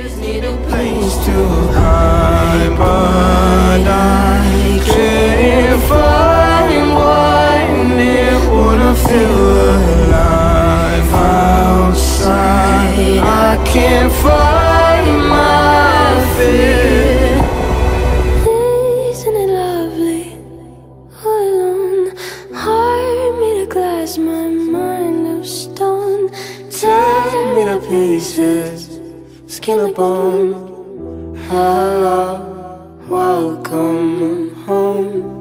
just need a place to hide, but I couldn't find one that wanna feel alive outside. I can't find my fear. Isn't it lovely? All alone, heart made of glass, my mind of stone. Tear me to pieces, skin and bone. Hello, welcome home.